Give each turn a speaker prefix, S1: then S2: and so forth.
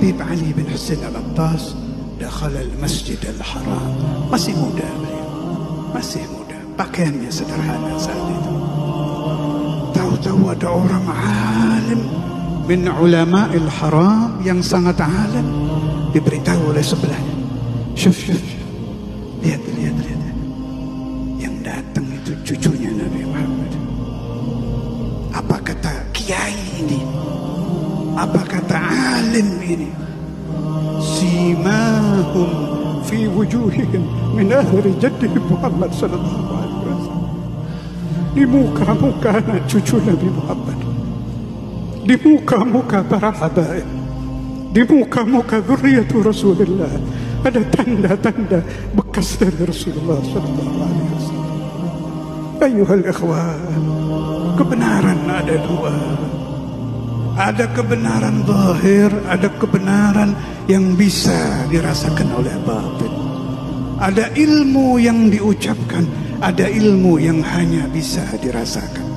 S1: Habib Ali bin Husain Al-Attas dakhala al-Masjid Al-Haram. Masih muda beliau, masih muda, pakaiannya sederhana saat itu. Tahu-tahu ada orang alim min ulama'il haram yang sangat alim, diberitahu oleh sebelahnya, syuf, lihat. Yang datang itu cucunya Nabi Muhammad. Apa kata kiai ini? Apa kata alim ini? Simahum fi wujuhihim min athari jaddihim Muhammad sallallahu alaihi wasallam. Di muka-muka anak cucu Nabi Muhammad, di muka-muka para habaib, di muka-muka dzurriyyatu Rasulullah, ada tanda-tanda bekas dari Rasulullah sallallahu alaihi wasallam. Ayuhal ikhwan, kebenaran ada dua. Ada kebenaran zahir, ada kebenaran yang bisa dirasakan oleh batin. Ada ilmu yang diucapkan, ada ilmu yang hanya bisa dirasakan.